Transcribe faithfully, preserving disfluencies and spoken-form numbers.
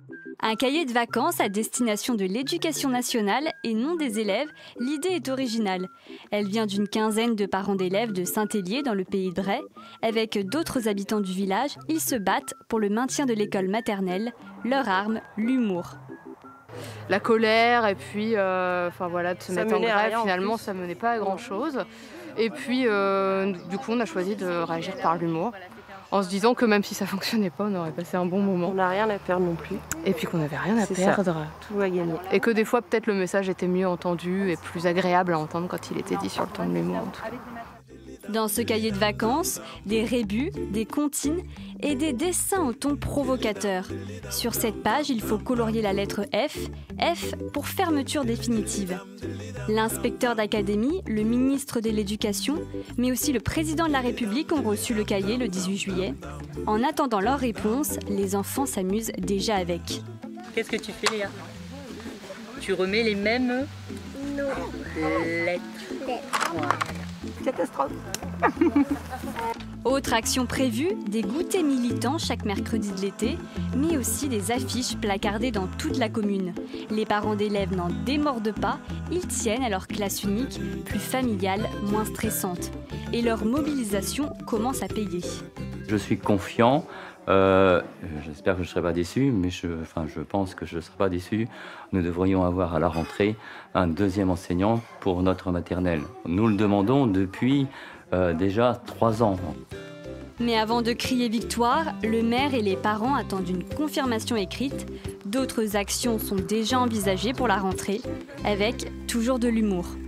Un cahier de vacances à destination de l'éducation nationale et non des élèves, l'idée est originale. Elle vient d'une quinzaine de parents d'élèves de Saint-Hélier dans le pays de Bray. Avec d'autres habitants du village, ils se battent pour le maintien de l'école maternelle. Leur arme, l'humour. La colère et puis euh, enfin voilà, de se ça mettre en grève, en finalement plus. ça menait pas à grand chose. Et puis euh, du coup on a choisi de réagir par l'humour, en se disant que même si ça fonctionnait pas, on aurait passé un bon moment. On n'a rien à perdre non plus. Et puis qu'on n'avait rien à C'est perdre. ça. Tout à gagner. Et que des fois peut-être le message était mieux entendu et plus agréable à entendre quand il était dit sur le ton de l'humour en tout cas. Dans ce cahier de vacances, des rébus, des comptines et des dessins au ton provocateur. Sur cette page, il faut colorier la lettre F, F pour fermeture définitive. L'inspecteur d'académie, le ministre de l'Éducation, mais aussi le président de la République ont reçu le cahier le dix-huit juillet. En attendant leur réponse, les enfants s'amusent déjà avec. Qu'est-ce que tu fais, Léa? Tu remets les mêmes Non. lettres. Voilà. Catastrophe. Autre action prévue, des goûters militants chaque mercredi de l'été, mais aussi des affiches placardées dans toute la commune. Les parents d'élèves n'en démordent pas, ils tiennent à leur classe unique, plus familiale, moins stressante. Et leur mobilisation commence à payer. Je suis confiant, euh, j'espère que je ne serai pas déçu, mais je, enfin, je pense que je ne serai pas déçu. Nous devrions avoir à la rentrée un deuxième enseignant pour notre maternelle. Nous le demandons depuis euh, déjà trois ans. Mais avant de crier victoire, le maire et les parents attendent une confirmation écrite. D'autres actions sont déjà envisagées pour la rentrée, avec toujours de l'humour.